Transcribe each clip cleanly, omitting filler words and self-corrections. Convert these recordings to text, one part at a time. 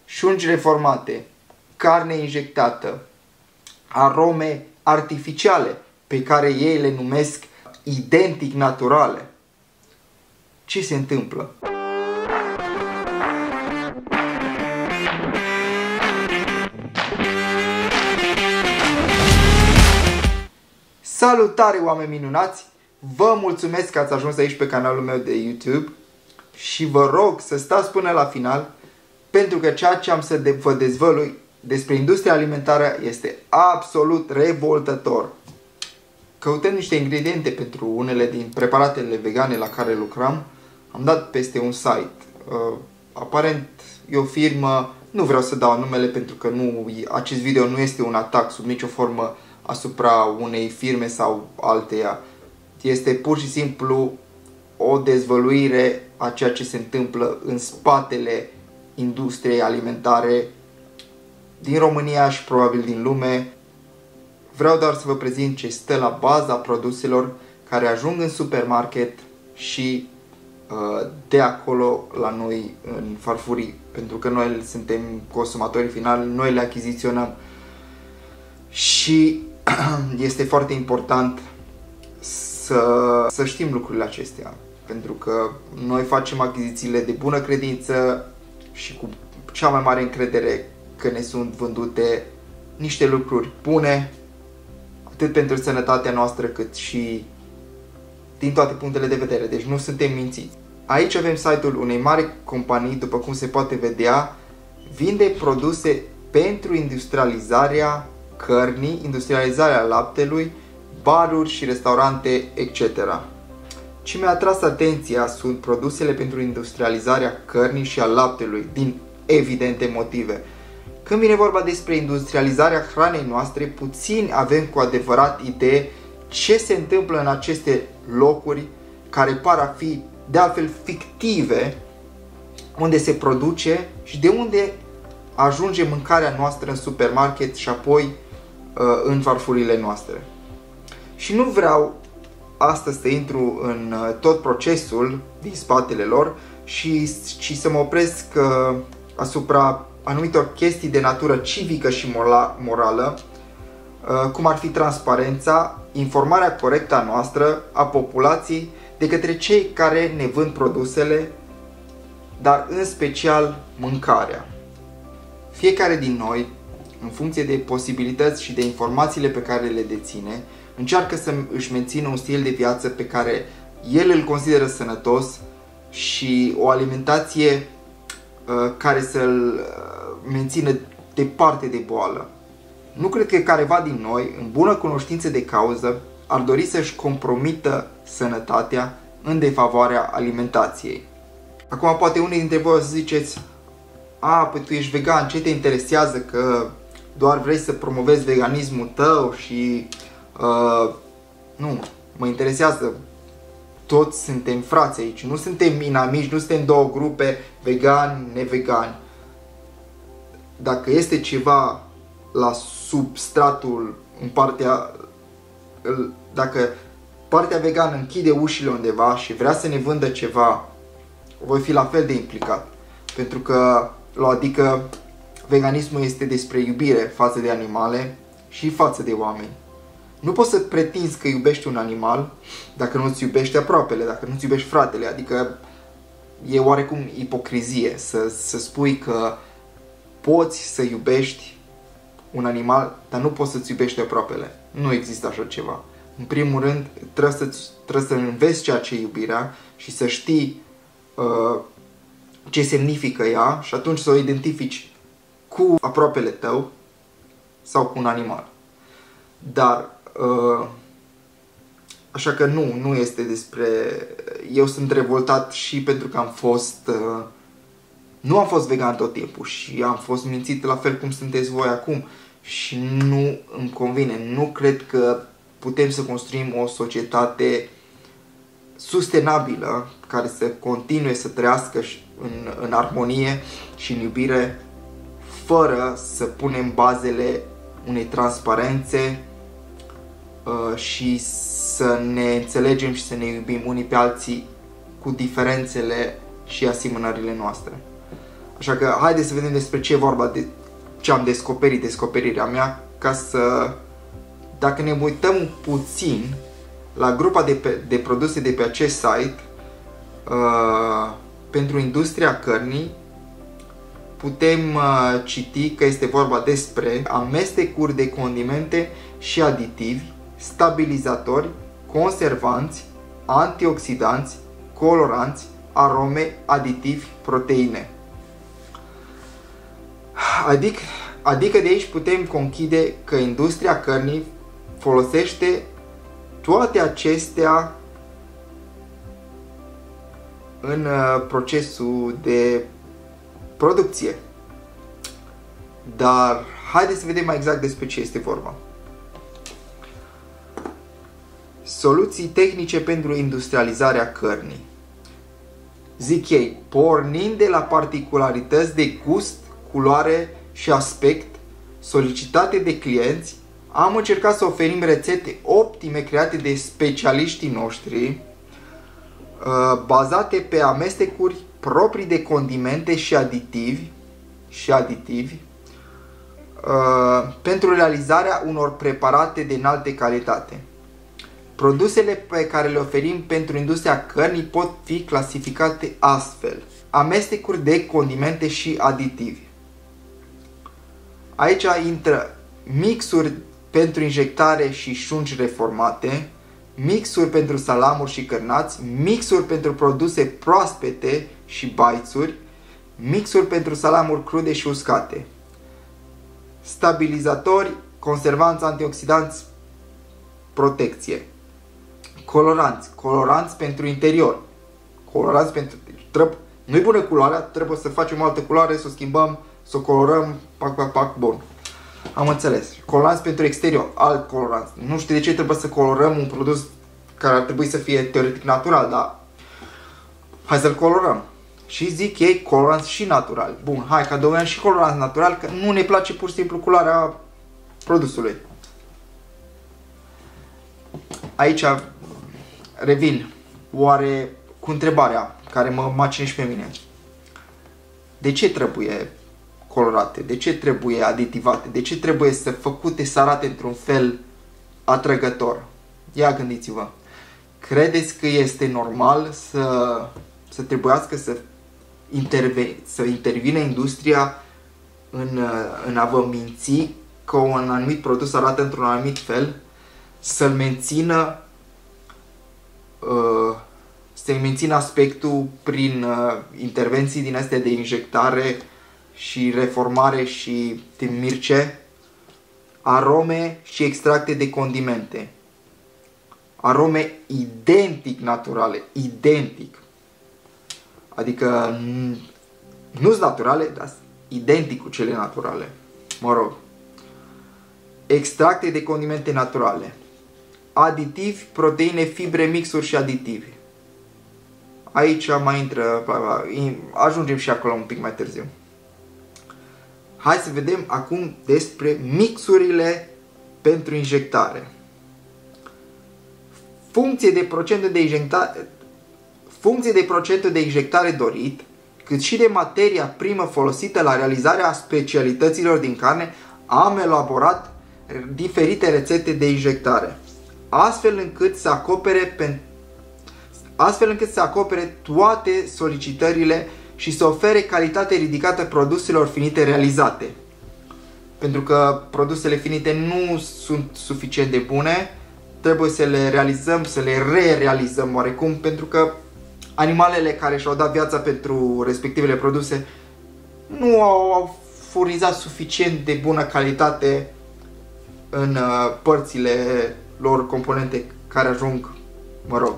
șunci reformate, carne injectată, arome artificiale pe care ei le numesc identic naturale. Ce se întâmplă? Salutare, oameni minunați! Vă mulțumesc că ați ajuns aici pe canalul meu de YouTube și vă rog să stați până la final, pentru că ceea ce am să vă dezvălui despre industria alimentară este absolut revoltător. Căutând niște ingrediente pentru unele din preparatele vegane la care lucram, am dat peste un site. Aparent e o firmă, nu vreau să dau numele pentru că acest video nu este un atac sub nicio formă asupra unei firme sau alteia. Este pur și simplu o dezvăluire a ceea ce se întâmplă în spatele industriei alimentare din România și probabil din lume. Vreau doar să vă prezint ce stă la baza produselor care ajung în supermarket și de acolo la noi în farfurii, pentru că noi suntem consumatorii finali, noi le achiziționăm și este foarte important să știm lucrurile acestea, pentru că noi facem achizițiile de bună credință și cu cea mai mare încredere că ne sunt vândute niște lucruri bune, atât pentru sănătatea noastră cât și din toate punctele de vedere, deci nu suntem mințiți. Aici avem site-ul unei mari companii, după cum se poate vedea, vinde produse pentru industrializarea cărnii, industrializarea laptelui, baruri și restaurante, etc. Ce mi-a atras atenția sunt produsele pentru industrializarea cărnii și a laptelui, din evidente motive. Când vine vorba despre industrializarea hranei noastre, puțin avem cu adevărat idee ce se întâmplă în aceste locuri care par a fi de altfel fictive, unde se produce și de unde ajunge mâncarea noastră în supermarket și apoi în farfurile noastre. Și nu vreau astăzi să intru în tot procesul din spatele lor și să mă opresc asupra anumitor chestii de natură civică și morală, cum ar fi transparența, informarea corectă a noastră, a populației, de către cei care ne vând produsele, dar în special mâncarea. Fiecare din noi, în funcție de posibilități și de informațiile pe care le deține, încearcă să își mențină un stil de viață pe care el îl consideră sănătos și o alimentație care să-l mențină departe de boală. Nu cred că careva din noi, în bună cunoștință de cauză, ar dori să-și compromită sănătatea în defavoarea alimentației. Acum poate unii dintre voi o să ziceți: păi tu ești vegan, ce te interesează că doar vrei să promovezi veganismul tău și... Nu, mă interesează. Toți suntem frați aici, nu suntem inamici, nu suntem două grupe, vegani, nevegani. Dacă este ceva la substratul, în partea... Dacă partea vegană închide ușile undeva și vrea să ne vândă ceva, voi fi la fel de implicat. Pentru că, adică, veganismul este despre iubire față de animale și față de oameni. Nu poți să pretinzi că iubești un animal dacă nu-ți iubești aproapele, dacă nu-ți iubești fratele. Adică e oarecum ipocrizie să spui că poți să iubești un animal, dar nu poți să-ți iubești aproapele. Nu există așa ceva. În primul rând, trebuie să înveți ceea ce e iubirea și să știi ce semnifică ea și atunci să o identifici cu aproapele tău sau cu un animal. Dar, așa că nu este despre... Eu sunt revoltat și pentru că nu am fost vegan tot timpul și am fost mințit la fel cum sunteți voi acum și nu îmi convine. Nu cred că putem să construim o societate sustenabilă care să continue să trăiască în armonie și în iubire fără să punem bazele unei transparențe și să ne înțelegem și să ne iubim unii pe alții cu diferențele și asemănările noastre. Așa că haideți să vedem despre ce e vorba, de ce am descoperit, descoperirea mea, ca să, dacă ne uităm puțin la grupa de produse de pe acest site, pentru industria cărnii, putem citi că este vorba despre amestecuri de condimente și aditivi, stabilizatori, conservanți, antioxidanți, coloranți, arome, aditivi, proteine. Adică de aici putem conchide că industria cărnii folosește toate acestea în procesul de producție. Dar haideți să vedem mai exact despre ce este vorba. Soluții tehnice pentru industrializarea cărnii. Zic ei, pornind de la particularități de gust, culoare și aspect solicitate de clienți, am încercat să oferim rețete optime create de specialiștii noștri, bazate pe amestecuri proprii de condimente și aditivi pentru realizarea unor preparate de înaltă calitate. Produsele pe care le oferim pentru industria cărnii pot fi clasificate astfel: amestecuri de condimente și aditivi. Aici intră mixuri pentru injectare și șunci reformate, mixuri pentru salamuri și cărnați, mixuri pentru produse proaspete și baițuri, mixuri pentru salamuri crude și uscate, stabilizatori, conservanți, antioxidanți, protecție, coloranți pentru interior, nu-i bună culoarea, trebuie să facem o altă culoare, să o schimbăm, să o colorăm, pac, bun. Am înțeles. Coloranți pentru exterior, alt coloranți. Nu știu de ce trebuie să colorăm un produs care ar trebui să fie teoretic natural, dar hai să-l colorăm. Și zic ei, coloranți și naturali. Bun, hai că adăugăm și coloranți naturali, că nu ne place pur și simplu culoarea produsului. Aici revin oare cu întrebarea care mă macină și pe mine. De ce trebuie colorate? De ce trebuie aditivate? De ce trebuie să făcute să arate într-un fel atrăgător? Ia gândiți-vă. Credeți că este normal să trebuiască să intervine industria în a vă minți că un anumit produs arată într-un anumit fel? Să-l mențină să-i mențină aspectul prin intervenții din astea de injectare și reformare și mirce, arome și extracte de condimente. Arome identic naturale, identic. Adică nu-s naturale, dar identic cu cele naturale. Mă rog. Extracte de condimente naturale. Aditivi, proteine, fibre, mixuri și aditivi. Aici mai intră, ajungem și acolo un pic mai târziu. Hai să vedem acum despre mixurile pentru injectare. Funcție de procentul de injectare dorit, cât și de materia primă folosită la realizarea specialităților din carne, am elaborat diferite rețete de injectare, astfel încât să acopere toate solicitările și să ofere calitate ridicată produselor finite realizate. Pentru că produsele finite nu sunt suficient de bune, trebuie să le realizăm, să le re-realizăm oarecum, pentru că animalele care și-au dat viața pentru respectivele produse nu au furnizat suficient de bună calitate în părțile lor, componente care ajung, mă rog.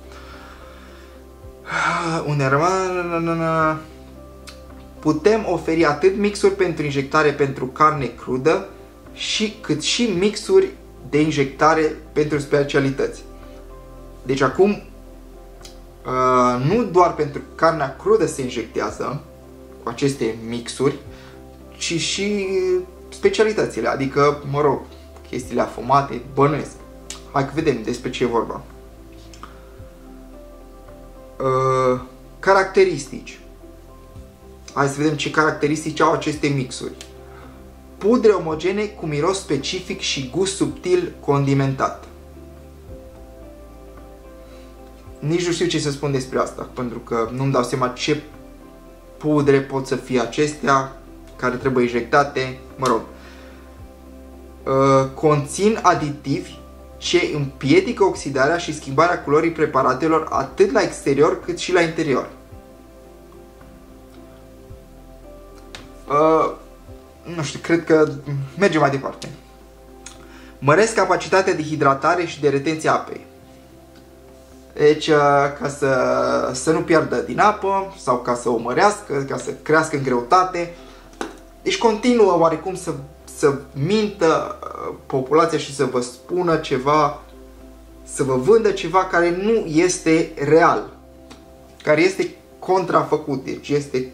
Unde rămân? Putem oferi atât mixuri pentru injectare pentru carne crudă, cât și mixuri de injectare pentru specialități. Deci acum nu doar pentru carnea crudă se injectează cu aceste mixuri, ci și specialitățile, adică, mă rog, chestiile afumate, bănuiesc. Hai că vedem despre ce e vorba. Caracteristici. Hai să vedem ce caracteristici au aceste mixuri. Pudre omogene cu miros specific și gust subtil condimentat. Nici nu știu ce să spun despre asta, pentru că nu-mi dau seama ce pudre pot să fie acestea, care trebuie injectate, mă rog. Conțin aditivi ce împiedică oxidarea și schimbarea culorii preparatelor atât la exterior cât și la interior. Nu știu, cred că mergem mai departe. Măresc capacitatea de hidratare și de retenție a apei. Deci, ca să nu piardă din apă sau ca să o mărească, ca să crească în greutate. Deci continuă oarecum să mintă populația și să vă spună ceva, să vă vândă ceva care nu este real, care este contrafăcut, deci este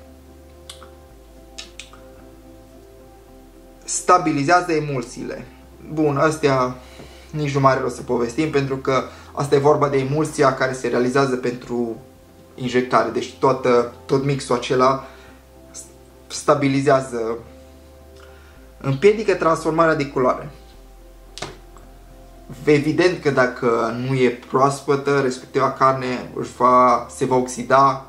stabilizează emulsiile. Bun, astea nici nu mai are rost să povestim, pentru că asta e vorba de emulsia care se realizează pentru injectare, deci tot mixul acela stabilizează. Împiedică transformarea de culoare. Evident că dacă nu e proaspătă, respectiva carne se va oxida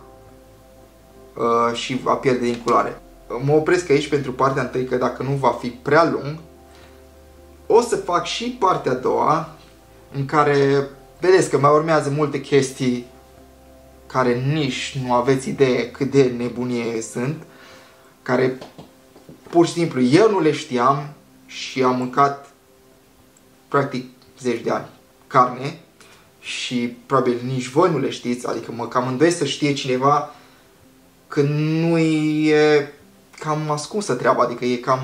și va pierde din culoare. Mă opresc aici pentru partea întâi, că dacă nu va fi prea lung, o să fac și partea a doua, în care vedeți că mai urmează multe chestii care nici nu aveți idee cât de nebunie sunt, care pur și simplu eu nu le știam și am mâncat practic 10 de ani carne și probabil nici voi nu le știți, adică mă cam îndoiesc să știe cineva că nu e cam ascunsă treaba, adică e cam,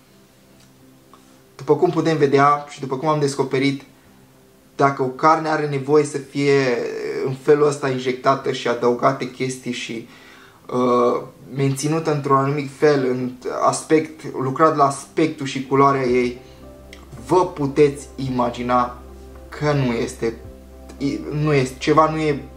după cum putem vedea și după cum am descoperit, dacă o carne are nevoie să fie în felul ăsta injectată și adăugate chestii și menținută într-un anumit fel, în aspect, lucrat la aspectul și culoarea ei, vă puteți imagina că ceva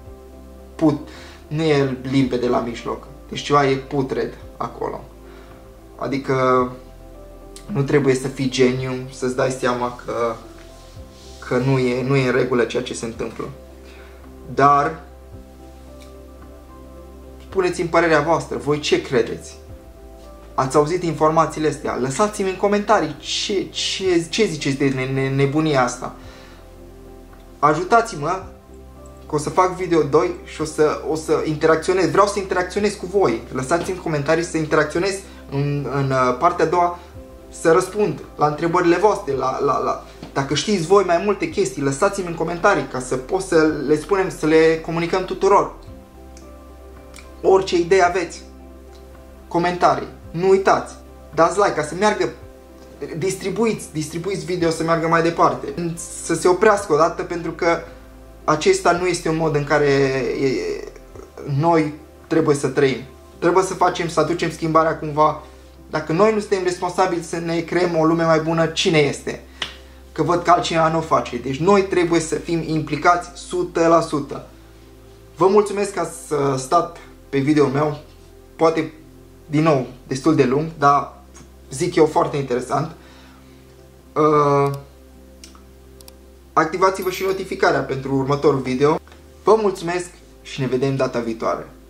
nu e limpede la mijloc. Deci ceva e putred acolo. Adică nu trebuie să fii geniu să-ți dai seama că nu e în regulă ceea ce se întâmplă. Dar spuneți-mi părerea voastră, voi ce credeți? Ați auzit informațiile astea? Lăsați-mi în comentarii ce ziceți de nebunia asta. Ajutați-mă, că o să fac video 2 și o să interacționez. Vreau să interacționez cu voi. Lăsați-mi în comentarii să interacționez în partea a doua, să răspund la întrebările voastre. Dacă știți voi mai multe chestii, lăsați-mi în comentarii ca să pot să le spunem, să le comunicăm tuturor. Orice idee aveți, comentarii, nu uitați, dați like ca să meargă, distribuiți video să meargă mai departe, să se oprească odată, pentru că acesta nu este un mod în care noi trebuie să trăim. Trebuie să aducem schimbarea cumva. Dacă noi nu suntem responsabili să ne creăm o lume mai bună, cine este? Că văd că altcineva nu o face. Deci noi trebuie să fim implicați 100%. Vă mulțumesc că ați stat pe video-ul meu, poate din nou destul de lung, dar zic eu foarte interesant. Activați-vă și notificarea pentru următorul video. Vă mulțumesc și ne vedem data viitoare.